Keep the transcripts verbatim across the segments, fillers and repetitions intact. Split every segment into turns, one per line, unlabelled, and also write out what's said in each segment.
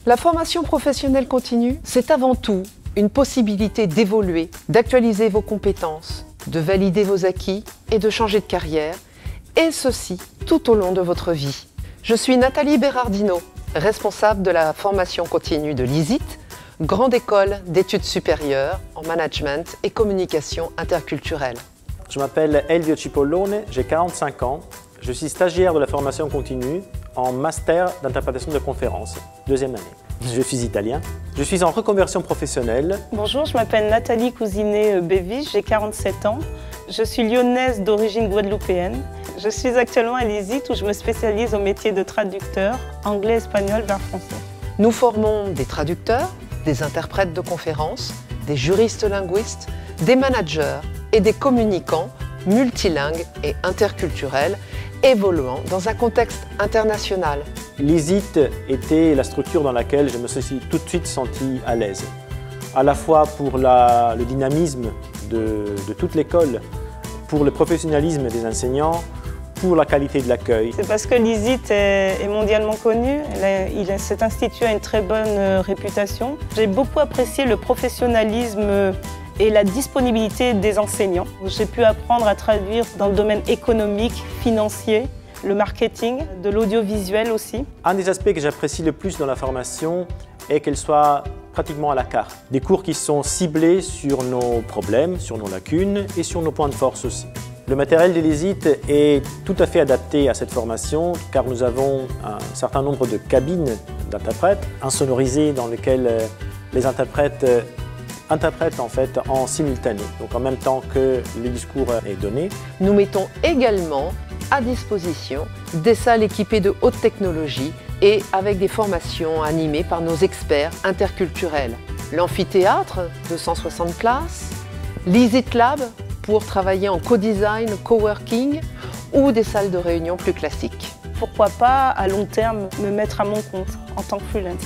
La formation professionnelle continue, c'est avant tout une possibilité d'évoluer, d'actualiser vos compétences, de valider vos acquis et de changer de carrière, et ceci tout au long de votre vie. Je suis Nathalie Berardino, responsable de la formation continue de l'I S I T, grande école d'études supérieures en management et communication interculturelle.
Je m'appelle Elvio Cipollone, j'ai quarante-cinq ans. Je suis stagiaire de la formation continue en master d'interprétation de conférences, deuxième année. Je suis italien. Je suis en reconversion professionnelle.
Bonjour, je m'appelle Nathalie Cousinet-Bévis, j'ai quarante-sept ans. Je suis lyonnaise d'origine guadeloupéenne. Je suis actuellement à l'I S I T où je me spécialise au métier de traducteur anglais, espagnol vers français.
Nous formons des traducteurs, des interprètes de conférences, des juristes linguistes, des managers et des communicants multilingues et interculturels évoluant dans un contexte international.
L'I S I T était la structure dans laquelle je me suis tout de suite senti à l'aise, à la fois pour la, le dynamisme de, de toute l'école, pour le professionnalisme des enseignants, pour la qualité de l'accueil.
C'est parce que l'I S I T est mondialement connu, il a, cet institut a une très bonne réputation. J'ai beaucoup apprécié le professionnalisme et la disponibilité des enseignants. J'ai pu apprendre à traduire dans le domaine économique, financier, le marketing, de l'audiovisuel aussi.
Un des aspects que j'apprécie le plus dans la formation est qu'elle soit pratiquement à la carte. Des cours qui sont ciblés sur nos problèmes, sur nos lacunes et sur nos points de force aussi. Le matériel de l'I S I T est tout à fait adapté à cette formation car nous avons un certain nombre de cabines d'interprètes insonorisées dans lesquelles les interprètes interprètent en fait en simultané, donc en même temps que le discours est donné.
Nous mettons également à disposition des salles équipées de haute technologie et avec des formations animées par nos experts interculturels. L'amphithéâtre de cent soixante places, l'I S I T Lab pour travailler en co-design, coworking ou des salles de réunion plus classiques.
Pourquoi pas à long terme me mettre à mon compte en tant que freelance.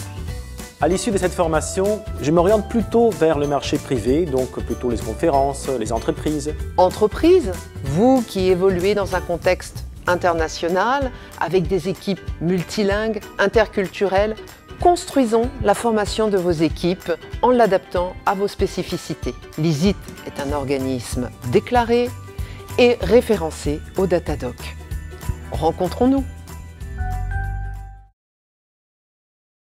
À l'issue de cette formation, je m'oriente plutôt vers le marché privé, donc plutôt les conférences, les entreprises.
Entreprises, vous qui évoluez dans un contexte international, avec des équipes multilingues, interculturelles, construisons la formation de vos équipes en l'adaptant à vos spécificités. L'I S I T est un organisme déclaré et référencé au Datadoc. Rencontrons-nous.